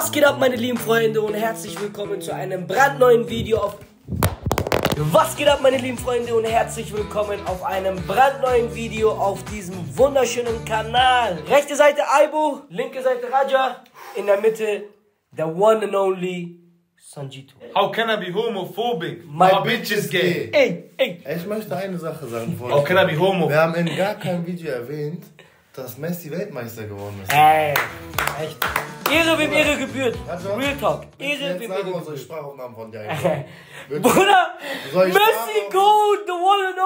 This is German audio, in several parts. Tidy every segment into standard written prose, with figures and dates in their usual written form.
Was geht ab, meine lieben Freunde, und herzlich willkommen zu einem brandneuen Video auf... Was geht ab, meine lieben Freunde, und herzlich willkommen auf einem brandneuen Video auf diesem wunderschönen Kanal. Rechte Seite Aibo, linke Seite Raja, in der Mitte the one and only Sanjito. How can I be homophobic? My bitch is gay. Ey. Ich möchte eine Sache sagen. How can I be homo? Wir haben in gar keinem Video erwähnt, dass Messi Weltmeister geworden ist. Ey, echt. Ehre wem Ehre gebührt. Also, Real Talk. Jetzt Ehre wem sagen Ehre wir unsere gebührt. Sprachaufnahmen von dir. Bruder, Soll ich Messi Sprachaufnahmen- Goat, the one and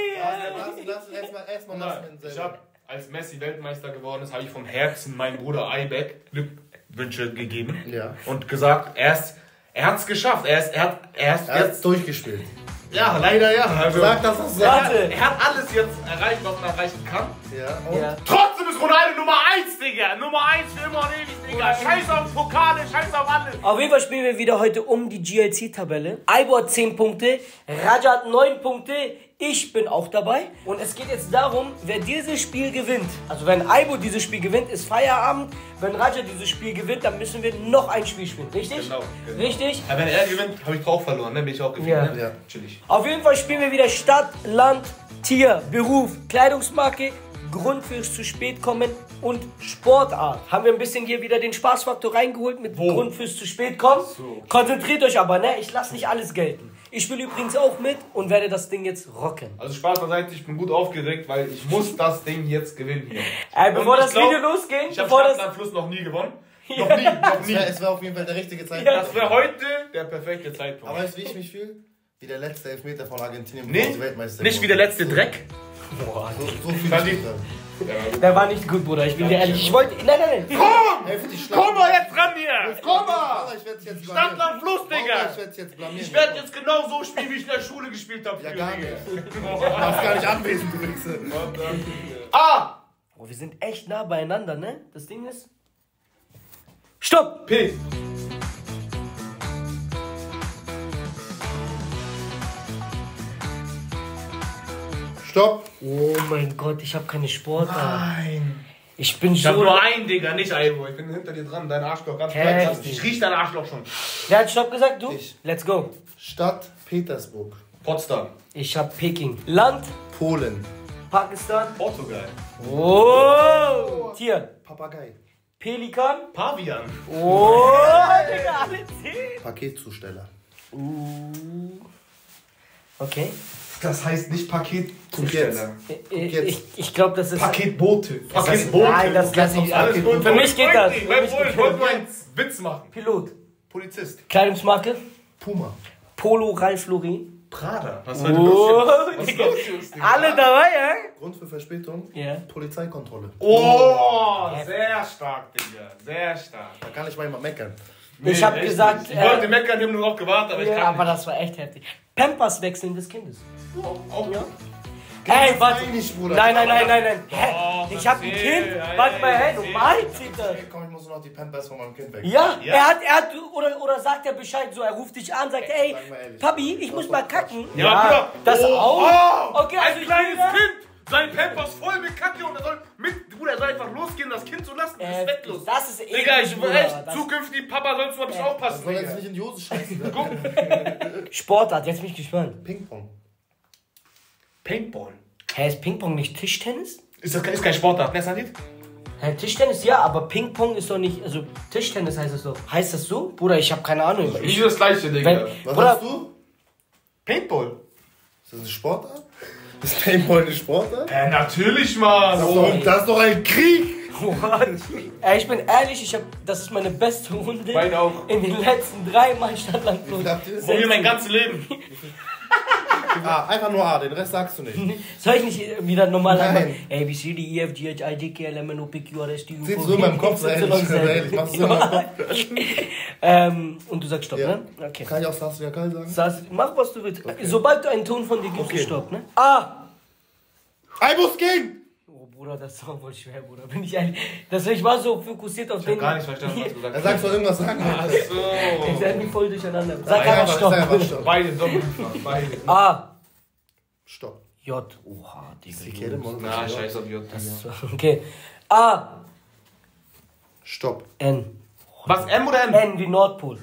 only. Lass erstmal lassen. Ich hab, als Messi Weltmeister geworden ist, habe ich vom Herzen meinem Bruder Aybeck Glückwünsche gegeben. Ja. Und gesagt, er hat es geschafft. Er hat Er hat's durchgespielt. Ja, leider ja. Also, Sag das, was du Warte. sagst. er hat alles jetzt erreicht, was man erreichen kann. Ja, und? Ja. Trotzdem ist Ronaldo Nummer 1, Digga. Nummer 1 für immer und ewig, Digga. Scheiß auf Pokale, scheiß auf alles. Auf jeden Fall spielen wir wieder heute um die GLC-Tabelle. Aibo hat 10 Punkte, Raja hat 9 Punkte, ich bin auch dabei. Und es geht jetzt darum, wer dieses Spiel gewinnt. Also wenn Aibo dieses Spiel gewinnt, ist Feierabend. Wenn Raja dieses Spiel gewinnt, dann müssen wir noch ein Spiel spielen. Richtig? Genau. Richtig? Aber wenn er gewinnt, habe ich drauf verloren, ne? Bin ich auch gefühlt, Ja. ne? Ja. Chillig. Auf jeden Fall spielen wir wieder Stadt, Land, Tier, Beruf, Kleidungsmarke, Grund fürs zu spät kommen und Sportart. Haben wir ein bisschen hier wieder den Spaßfaktor reingeholt mit Grund fürs zu spät kommen. So. Konzentriert euch aber, ne? Ich lasse nicht alles gelten. Ich spiele übrigens auch mit und werde das Ding jetzt rocken. Also Spaß beiseite, ich bin gut aufgeregt, weil ich muss das Ding jetzt gewinnen hier. Bevor Und das ich glaub, Video losgeht, Ich habe bevor das... Stadtlandfluss noch nie gewonnen. Noch nie. Es wäre auf jeden Fall der richtige Zeitpunkt. Das wäre heute der perfekte Zeitpunkt. Aber weißt du, wie ich mich fühle? Wie der letzte Elfmeter von Argentinien, Nee, sie Weltmeister nicht wie der geworden letzte Dreck. sind. So viel Fand ich- Spieler. Der war nicht gut, Bruder. Ich bin dir ehrlich. Ich wollte... Nein. Komm! Heftig Komm mal jetzt ran hier! Komm mal! Ich werd's jetzt Stand am Fluss, Digga! Ich werd's jetzt blamieren. Ich werde jetzt genau so spielen, wie ich in der Schule gespielt habe. Ja, gar nicht. Du warst gar nicht anwesend, du Wichse. A! Oh, wir sind echt nah beieinander, ne? Das Ding ist... Stopp! P! Stopp. Oh mein Gott, ich habe keine Sportart. Nein! Ich bin Ich hab so... nur einen, Digga, nicht Aibo. Ich bin hinter dir dran, dein Arschloch ganz Hä? platt. Ich riech dein Arschloch schon. Wer hat Stopp gesagt? Du? Ich. Let's go. Stadt Petersburg. Potsdam. Ich hab Peking. Land, Polen. Pakistan. Portugal. Oh! Tier. Papagei. Pelikan. Pavian. Oh! Digga, alle 10. Paketzusteller. Okay. Das heißt nicht Paketzusteller. Ich glaube, das ist... Paketboote. Paketboote. Nein, das lasse ich... Alles gut. Für mich geht das. Ich wollte nur einen Witz machen. Pilot. Polizist. Kleidungsmarke. Puma. Polo Ralph Lauren. Prada. Was Oh, los? Digga. Was ist los, Digga? Alle dabei, ja? Grund für Verspätung? Ja. Polizeikontrolle. Oh, sehr stark, Digga. Sehr stark. Da kann ich manchmal meckern. Ich habe echt gesagt... nicht. Ich wollte meckern, die haben nur drauf gewartet, aber ich ja, kann aber nicht. das war echt heftig. Pampers wechseln des Kindes. Auch ja. Ey, warte. nicht, Bruder. Nein. Hä? Doch, Ich hab ein erzähl, Kind. ja, Warte mal, hä? erzähl. Normal zählt das. Komm, ich muss noch die Pampers von meinem Kind weg. Ja, Ja. er hat, oder sagt er Bescheid so, er ruft dich an, sagt, ey, Sag mal ehrlich, Papi, ich das muss ist mal doch kacken. Ja, Bruder. das Oh, auch. Oh, Okay, also ein ich kleines will da- Kind. Sein Pampers voll mit Kacke und er soll Bruder, er soll einfach losgehen, das Kind zu lassen. Das ist wettlos. Das ist eklig, Digga, ich will Bruder. echt, Das- zukünftig Papa sollst du mal ein bisschen aufpassen, Soll jetzt Digga. nicht in die Hose scheißen. Guck. Sportart, jetzt bin ich gespannt. Ping-Pong. Paintball. Hä, ist Ping-Pong nicht Tischtennis? Ist kein Sportart, ne, Sanit? Hä, Tischtennis ja, aber Ping-Pong ist doch nicht, also Tischtennis heißt das doch. Heißt das so? Bruder, ich habe keine Ahnung. Nicht das gleiche, Digga. Wenn- Was Bruder- hast du? Paintball. Ist das eine Sportart? Ist Paintball eine Sportart? Natürlich, Mann. Das ist doch ein Krieg! Ey, ich bin ehrlich, das ist meine beste Runde Meine auch. in den letzten 3 Mal Stadtland Plus. Habt ihr das? Probier mein ganzes Leben. Einfach nur A, den Rest sagst du nicht. Soll ich nicht wieder normal Nein. einmal A, B, C, D, E, F, G, H, I, J, K, L, M, N, O, P, Q, R, S, T, U, Sitzt V, so in meinem W, Kopf, X, Y, Z. ehrlich, machst du so in meinem Kopf. Und du sagst Stopp, Ja. ne? Okay. Kann ich auch Saskia Kall sagen? Mach, was du willst. Okay. Sobald du einen Ton von dir gibst, Okay. Stopp, ne? A. Albus King! Oh, Bruder, das ist auch voll schwer, Bruder. Bin ich ehrlich. Ich war so fokussiert auf Ich hab den... gar nicht verstanden, was du gesagt Er hast. sagt soll irgendwas sagen. Ach Ich so. sag mich voll durcheinander. Sag Sag einfach Stopp. Sag einfach Stopp. Beide Doppelfach, beide. A. Stopp. J. Oha, Digga. Sikele Mon- Na, scheiß auf J. Okay. A. Stopp. N. Oh, Was, M oder N? N wie Nordpol.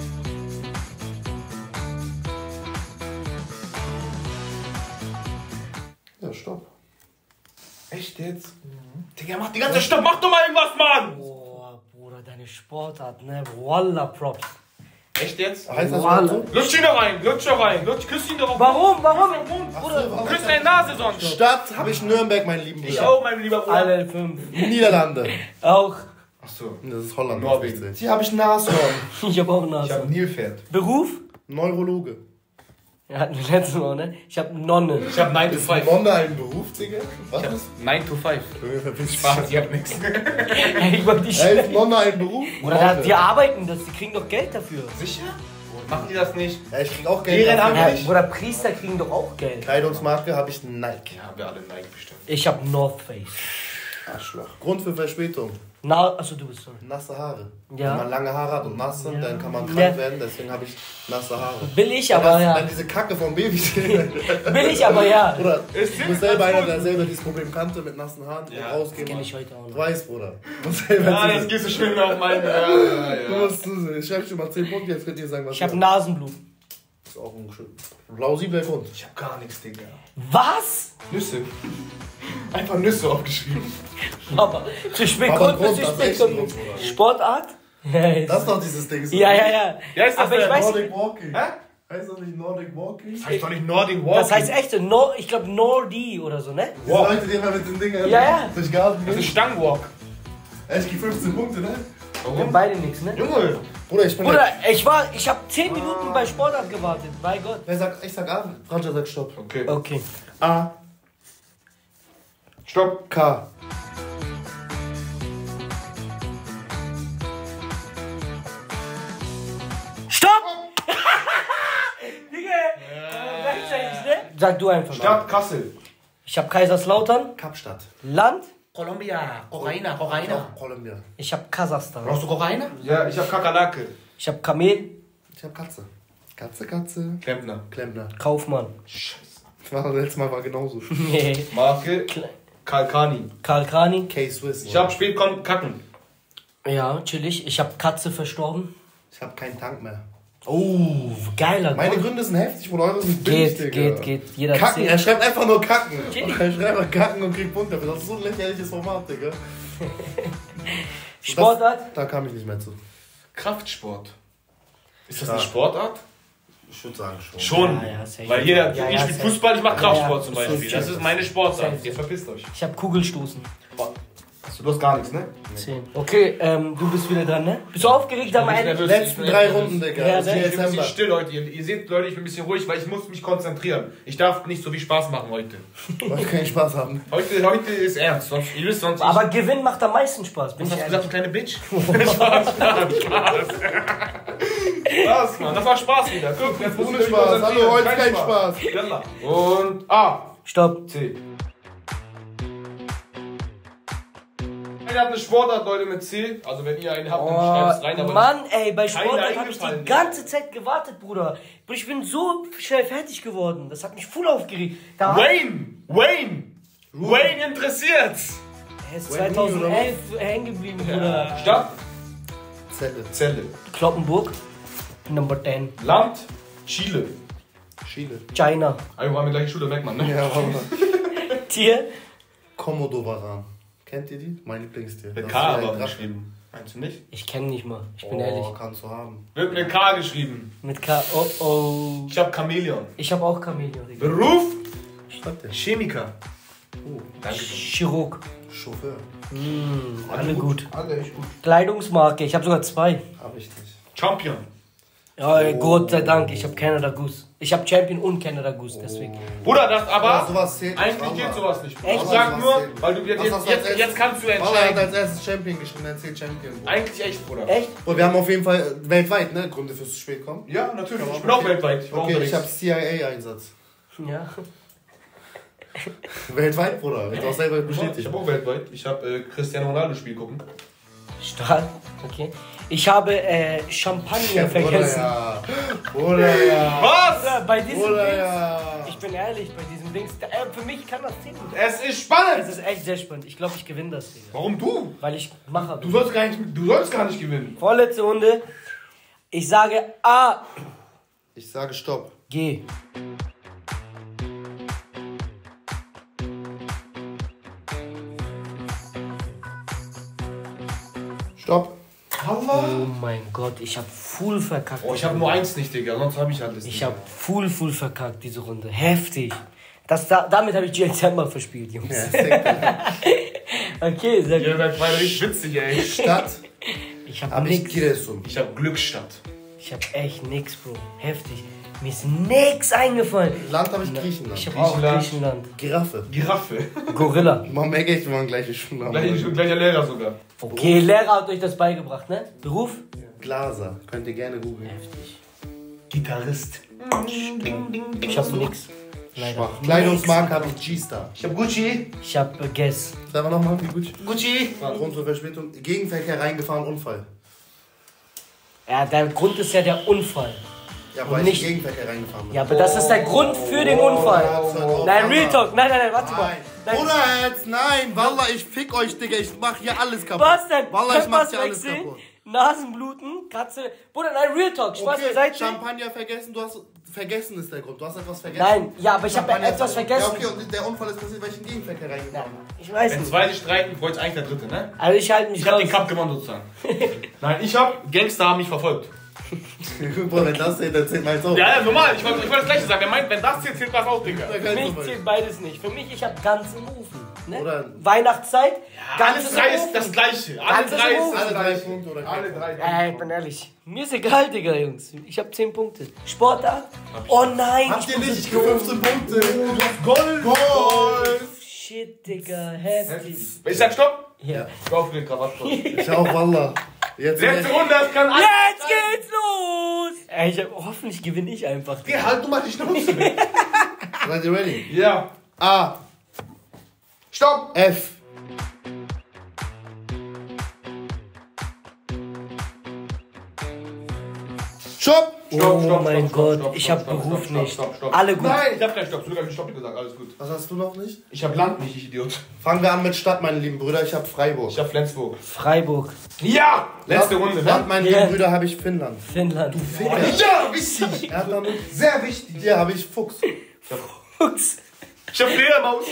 Ja, stopp. Echt jetzt? Digga, mach die ganze Stopp, mach doch mal irgendwas, Mann! Boah, Bruder, deine Sportart, ne? Wallah, Props. Echt jetzt? Heißt das Wallah. so? Lutsch ihn doch rein, küss ihn doch auf. Warum? Bruder, Küss deine Nase sonst. Stadt habe ich Nürnberg, mein lieben Ich Bruder. auch, mein lieber Bruder. Alle 5. Niederlande. Auch. Achso. Das ist Holland. Norwegen. Hier habe ich Nashorn. Ich hab auch Ich Nase. hab ein Nilpferd. Beruf? Neurologe. Ja, hatten wir letztes Mal, ne? Ich hab Nonne. Ich hab 9 to Ist 5. Nonne ein Beruf, Digga? Was ist? 9 to 5. Spaß. Spaß, ihr habt nichts. Ich wollte die Ey, ist Nonne ein Beruf? Oder die arbeiten das, die kriegen doch Geld dafür. Sicher? Machen die das nicht? Ja, ich krieg auch Geld Ehrenamt. dafür. Ja, oder Priester kriegen doch auch Geld. Kleidungsmarke habe ich Nike. Ja, wir alle Nike bestimmt. Ich hab North Face. Arschloch. Grund für Verspätung. Achso, du bist sorry. Nasse Haare. Ja. Wenn man lange Haare hat und nass sind, Ja. dann kann man krank Ja. werden, deswegen habe ich nasse Haare. Billig, aber Wenn ja. diese Kacke vom Baby steht. Billig, aber ja. Bruder, Es du sind bist selber ganz einer, gut. der selber dieses Problem kannte mit nassen Haaren Ja. und rausgehen. Kenn ich heute auch Du noch. weißt, Bruder. Du musst selber Ja, zusehen. jetzt gehst du schön auf meine. Du musst zusehen. Ich schreib schon mal 10 Punkte, jetzt könnt ihr sagen, was Ich hab ihr Nasenblut. habt. Das ist auch ein plausibler Grund. Ich hab gar nichts, Digga. Was? Nüsse. Einfach Nüsse aufgeschrieben. Aber zu spät Aber kommt, Grund, zu das ist spät echt kommt. ein Grund, Bruder. Sportart? Das ist doch dieses Ding. so. Ja, ja, ja. Ja, ist das Aber ich der weiß Nordic nicht. Walking. Hä? Heißt das nicht Nordic Walking? Das heißt doch nicht Nordic Walking. Das heißt echt, ich glaube Nordi oder so, ne? Diese Leute, die immer mit den Dingen Ja, ja. durch Garten Das ist gehen. Stangwalk. Ich krieg 15 Punkte, ne? Wir haben Warum? beide nichts, ne? Junge. Bruder, ich bin Bruder, ich hab 10 Minuten bei Sportart gewartet. Bei Gott. Ich sag A, Franja sagt Stopp. Okay. Okay. A, Stopp. K. Stopp! Digga! Rechtzeitig, ne? Sag du einfach. Stadt Kassel. Ich hab Kaiserslautern. Kapstadt. Land. Colombia. Kokaina. Kolumbia. Ich hab Kasachstan. Brauchst du Kokaina? Ja, ich hab Kakerlake. Ich hab Kamel. Ich hab Katze. Katze. Klempner. Klempner. Kaufmann. Scheiße. Das war letztes Mal war genauso. Nee. Marke Kalkani. Karl-Kani. K-Swiss. Ich hab spät kacken. Ja, chillig. Ich hab Katze verstorben. Ich hab keinen Tank mehr. Oh, geiler Meine Grund. Gründe sind heftig, Bruder. Eure sind billig, Digga. Geht. Jeder Kacken, er 10. schreibt einfach nur Kacken. Chillig. Er schreibt einfach Kacken und kriegt Punkte dafür. Das ist so ein lächerliches Format, Digga. Sportart. Da kam ich nicht mehr zu. Kraftsport. Ist das Ja. eine Sportart? Ich würde sagen schon. Schon. Ja, safe. Weil jeder, Ja, ich ja, spiele safe. Fußball, ich mach Kraftsport Ja, zum ja. Beispiel. Safe. Das ist meine Sportart. Safe. Jetzt verpisst euch. Ich hab Kugelstoßen. Du hast gar nichts, ne? 10. Okay, du bist wieder dran, ne? Bist du aufgeregt am Ende? Letzten 3 Runden, Digga. Ja, Das ist sehr Ich bin ein bisschen Dezember. still, Leute. Ihr seht, Leute, ich bin ein bisschen ruhig, weil ich muss mich konzentrieren. Ich darf nicht so viel Spaß machen heute. Wollte keinen Spaß haben. Heute ist ernst. Sonst, ihr wisst sonst. Aber Gewinn macht am meisten Spaß, bin was ich hast du gesagt, ehrlich. du kleine Bitch? Spaß. Spaß, Mann. Das war Spaß wieder. Guck, jetzt muss Ohne ich mich Spaß. konzentrieren. Hallo, heute kein Spaß. Yalla. Und A. Stopp. C. Ihr habt eine Sportart, Leute, mit C. Also wenn ihr eine habt, dann schreibt es rein. Oh, Aber Mann, ey, bei keiner Sportart habe ich eingefallen, die Digga. ganze Zeit gewartet, Bruder. Ich bin so schnell fertig geworden. Das hat mich voll aufgeregt. Da Wayne interessiert's. Er ist 2011 hängen geblieben, Bruder. Stadt. Zelle. Zelle. Kloppenburg. Number 10. Land. Chile. Chile. China. Also haben wir gleich Schule, merkt man, ne? Ja, aber. Tier. Komodowaran. Kennt ihr die? Mein Lieblingstier. Mit Das K ist wie ein aber Drache. geschrieben. Meinst du nicht? Ich kenne nicht mal. Ich bin ehrlich. Kannst du haben. Wird mit K geschrieben. Mit K. Oh oh. Ich hab Chamäleon. Ich habe auch Chameleon. Digga. Beruf. Schreibt der. Chemiker. Oh, Danke. Chirurg. Chauffeur. Alle gut. Alle echt gut. Kleidungsmarke. Ich habe sogar 2. Hab ich nicht. Champion. Ja, Gott sei Dank. Ich habe Canada Goose. Ich habe Champion und Canada Goose, deswegen. Bruder, das Aber aber. sowas zählt nicht. Eigentlich Mama. geht sowas nicht. Echt? Ich sag nur, Was weil du Was hast du als jetzt kannst du Mama hat entscheiden. als erstes Champion geschrieben, dann zählt Champion. Eigentlich echt, Bruder. Echt? Und wir haben auf jeden Fall weltweit, ne? Gründe fürs zu spät kommen. Ja, natürlich. Ich bin auch weltweit. Ich war Okay, ich unterwegs. hab CIA-Einsatz. Ja. Weltweit, Bruder. Wird auch selber Ich bestätigt. hab auch weltweit. Ich hab Cristiano Ronaldo Spiel gucken. Stahl. Okay. Ich habe Champagner vergessen. Oder ja. Was? Bruder, bei diesem Oder Ding. ja. Ich bin ehrlich, bei diesem Dings, für mich kann das Team. Es ist spannend! Es ist echt sehr spannend. Ich glaube, ich gewinne das, Digga. Warum du? Weil ich Macher bin. Du sollst gar nicht gewinnen. Vorletzte Runde. Ich sage A. Ich sage Stopp. G. Stopp. Oh mein Gott, ich habe full verkackt. Oh, ich habe nur eins nicht, Digga, sonst habe ich alles nicht. Ich habe full verkackt, diese Runde. Heftig. Damit habe ich GXM verspielt, Jungs. Ja, sehr Okay, sehr Ihr gut. seid beide richtig witzig, ey. Stadt Ich habe habe ich nix. Giresun. Ich habe Glückstadt. Ich habe echt nix, Bro. Heftig. Mir ist nix eingefallen. Land habe ich Griechenland. Ich habe auch Griechenland. Giraffe. Giraffe. Gorilla. Man merkt echt, wir waren gleiche Schule. Gleicher Lehrer sogar. Okay, Lehrer hat euch das beigebracht, ne? Beruf? Glaser. Könnt ihr gerne googeln. Heftig. Gitarrist. Ich habe nix. Leider. Schwach. Kleidungsmarke habe ich G-Star. Ich habe Gucci. Ich habe Guess. Sagen wir nochmal, wie gut. Gucci. Grund zur Verspätung. Gegenverkehr reingefahren, Unfall. Ja, der Grund ist ja der Unfall. Ja, Und weil nicht- ich Gegenverkehr reingefahren bin. Ja, aber das ist der Grund für den Unfall. Nein, Real Talk. Nein, warte mal. Nein. Bruder, nein, Wallah, ich fick euch, Digga. Ich mach hier alles kaputt. Was denn? Wallah, ich mach hier alles Körperswechsel, kaputt. Nasenbluten, Katze. Bruder, nein, Real Talk. Spaß Okay, beiseite. Champagner vergessen, du hast vergessen ist der Grund. Du hast etwas vergessen. Nein, ja, aber ich habe Champagner etwas ist- vergessen. Ja, okay, und der Unfall ist passiert, weil ich in den Gegenverkehr reingefahren bin. Ich weiß Wenn nicht. zwei sich streiten, freut eigentlich der Dritte, ne? Also ich halte mich Ich habe raus. den Cup gewonnen sozusagen. Nein, Gangster haben mich verfolgt. Bruder, wenn das zählt, dann zählt meins auch. Ja, normal, ich wollte das gleiche sagen. Er meint, wenn das zählt das auch, Digga. Da Für kannst du mich mal- zählt beides nicht. Für mich, ich habe ganze Mufen. Ne? Oder- Weihnachtszeit, Alles ganze drei ist Mufen. das gleiche. Alle Ganzes drei ist Move. das Alle drei gleiche. Punkte oder Alle drei. Ich bin ehrlich. Mir ist egal, Digga, Jungs. Ich habe 10 Punkte. Sportart? Oh nein. Habt ihr bin nicht? Ich so gebe dumm. 15 Punkte. Gold! Gold! Shit, Digga, heftig. Ich sag Stopp! Ja. Ich auf den Krawattstoff. Ich auch, Wallah. Jetzt Letzte Runde, das kann alles. Jetzt geht's los! Hoffentlich gewinne ich einfach. Geh halt, du machst die Schnauze. Seid ihr ready? Ja. A. Stopp! F. Stopp! Oh mein Gott, ich hab Beruf nicht. Alle gut. Nein, ich hab keinen Stopp. Sogar Stopp gesagt. Alles gut. Was hast du noch nicht? Ich hab Land nicht, ich Idiot. Fangen wir an mit Stadt, meine lieben Brüder. Ich habe Freiburg. Ich hab Flensburg. Freiburg, Ja! Letzte Runde, Land, ne? meine Ja. lieben Brüder, habe ich Finnland. Finnland. Ja, wichtig! Er hat damit. Sehr wichtig. Hier habe ich Fuchs. Fuchs. Ich hab Fledermaus.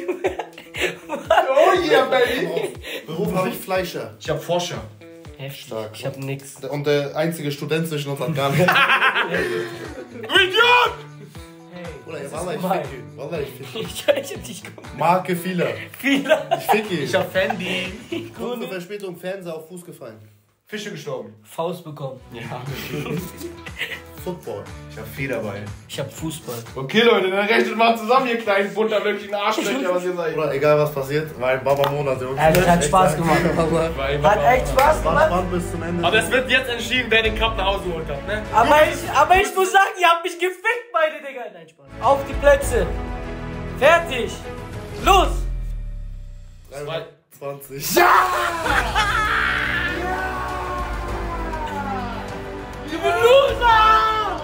Oh yeah, baby. Beruf habe ich Fleischer. Ich hab Forscher. Heftig. Stark. Ich hab nix. Und der einzige Student zwischen uns hat gar nicht. Du Idiot! Oder Das Wallah, ist ich gemein. fick ihn. Wallah, ich fick ihn. Ich hab dich Marke vieler. Fehler. Ich fick ihn. Ich hab Fendi. Grund zur Verspätung, Fernseher auf Fuß gefallen. Fische gestorben. Faust bekommen. Ja. Football. Ich hab Federball. Ich hab Fußball. Okay, Leute, dann rechnet mal zusammen, ihr kleinen bunterlöckchen Arschlöcher, was ihr seid. Oder egal was passiert, war ein Baba-Monat, Jungs. Es hat Spaß gemacht. Hat echt Spaß War gemacht. spannend bis zum Ende. Aber es wird jetzt entschieden, wer den Cup nach Hause geholt hat, ne? Aber ich muss sagen, ihr habt mich gefickt, beide Digga. Nein, Spaß. Auf die Plätze. Fertig. Los. 20. Du Loser.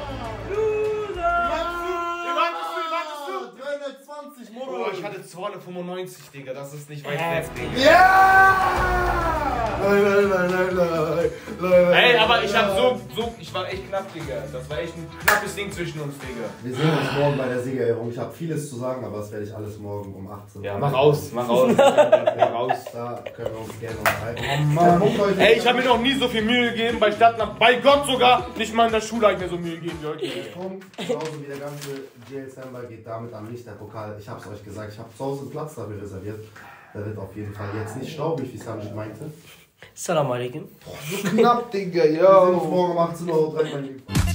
Wie wartest du? 320, Oh, Moro. ich hatte 295, Digga, das ist nicht weit weg, Heftig. Digga. Ja! Nein. Ey, aber ich hab ich war echt knapp, Digga. Das war echt ein knappes Ding zwischen uns, Digga. Wir sehen uns morgen bei der Siegerehrung. Ich habe vieles zu sagen, aber das werde ich alles morgen um 18 Uhr. Ja, mach aus. Mach aus. Da können wir uns gerne unterhalten. Mann. Ey, ich habe mir noch nie so viel Mühe gegeben bei Stadtland. Bei Gott sogar. Nicht mal in der Schule habe ich mir so Mühe gegeben, Leute. Punkt. Genauso wie der ganze GL Samba geht damit an mich, der Pokal. Ich habe es euch gesagt, ich habe zu Hause einen Platz dafür reserviert. Da wird auf jeden Fall jetzt nicht staubig, wie Sanjit meinte. Salam alaikum. So knapp, Digga, Wir sehen uns morgen um 18 Uhr. Mein Lieben.